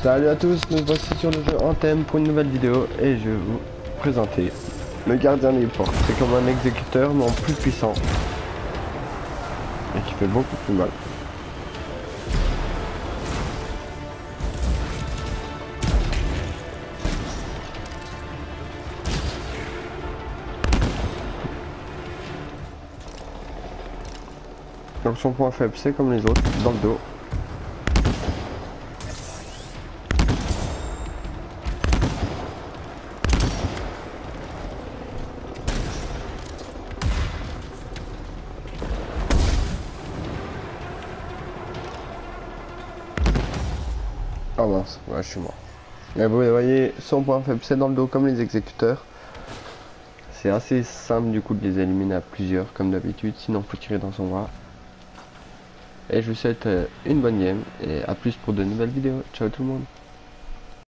Salut à tous, nous voici sur le jeu Anthem pour une nouvelle vidéo et je vais vous présenter le gardien des portes. C'est comme un exécuteur mais en plus puissant et qui fait beaucoup plus mal. Donc son point faible c'est comme les autres, dans le dos. Oh mince, ouais, je suis mort. Mais vous voyez, son point faible c'est dans le dos comme les exécuteurs. C'est assez simple du coup de les éliminer à plusieurs comme d'habitude, sinon faut tirer dans son bras. Et je vous souhaite une bonne game et à plus pour de nouvelles vidéos. Ciao tout le monde.